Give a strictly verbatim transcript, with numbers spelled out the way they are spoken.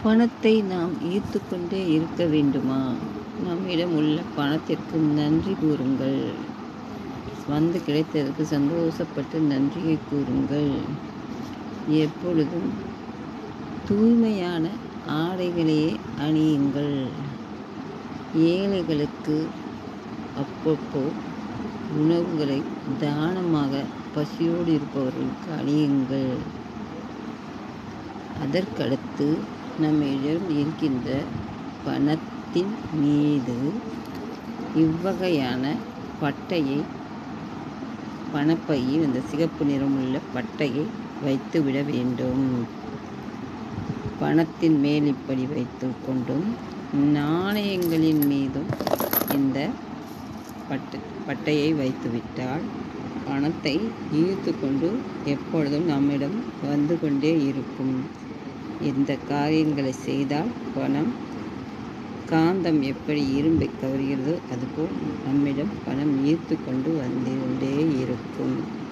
பணத்தை நாம் ஈர்த்து கொண்டே இருக்க வேண்டுமா? நம்மிடம் உள்ள பணத்திற்கு நன்றி கூறுங்கள். வந்து கிடைத்ததற்கு சந்தோஷப்பட்டு நன்றியை கூறுங்கள். எப்பொழுதும் தூய்மையான ஆடைகளையே அணியுங்கள். ஏழைகளுக்கு அப்பப்போ உணவுகளை தானமாக பசியோடு இருப்பவர்களுக்கு அணியுங்கள். அதற்கடுத்து நம்மிடம் இருக்கின்ற பணத்தின் மீது இவ்வகையான பட்டையை பணப்பையில் அந்த சிகப்பு நிறமுள்ள பட்டையை வைத்து விட வேண்டும். பணத்தின் மேல் இப்படி வைத்து கொண்டும் நாணயங்களின் மீதும் இந்த பட்டை பட்டையை வைத்துவிட்டால் பணத்தை ஈர்த்து கொண்டு எப்பொழுதும் நம்மிடம் வந்து கொண்டே இருக்கும். இந்த காரியங்களை செய்தால் பணம் காந்தம் எப்படி இரும்பை கவர்கிறதோ அதுபோல் நம்மிடம் பணம் ஈர்த்து கொண்டு வந்து கொண்டே இருக்கும்.